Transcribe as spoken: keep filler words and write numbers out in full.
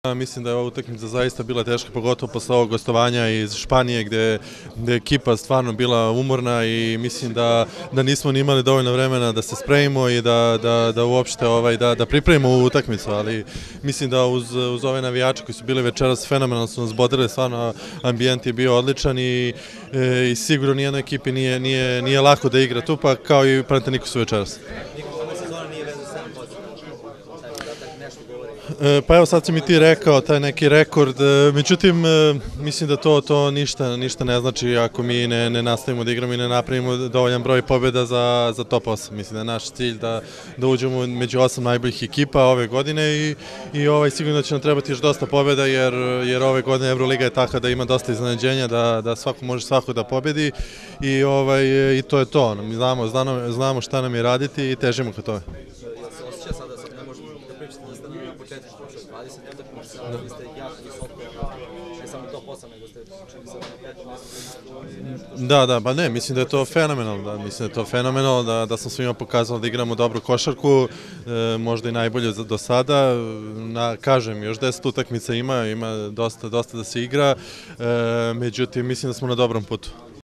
Mislim da je ova utakmica zaista bila teška, pogotovo posle ovog gostovanja iz Španije gde je ekipa stvarno bila umorna i mislim da nismo ni imali dovoljno vremena da se spremimo i da uopšte da pripremimo ovu utakmicu, ali mislim da uz ove navijače koji su bili večeras fenomenalno su nas bodrili, stvarno ambijent je bio odličan i sigurno nijednoj ekipi nije lako da igra tu, pa kao i Panathinaikosu večeras. Pa evo sad si mi ti rekao taj neki rekord, međutim mislim da to ništa ne znači ako mi ne nastavimo da igramo i ne napravimo dovoljan broj pobjeda za top osam. Mislim da je naš cilj da uđemo među osam najboljih ekipa ove godine i sigurno da će nam trebati još dosta pobjeda jer ove godine Evroliga je takva da ima dosta iznenađenja, da svako može svako da pobjedi i to je to. Mi znamo šta nam je raditi i težimo ka tome. dvadeset utakmica, vi ste jako visoko, ne samo top osam, nego ste čini se na petom mjestu. Da, da, pa ne, mislim da je to fenomenalno, mislim da je to fenomenalno, da sam svima pokazao da igramo dobru košarku, možda i najbolje do sada, kažem, još deset utakmica ima, ima dosta da se igra, međutim, mislim da smo na dobrom putu.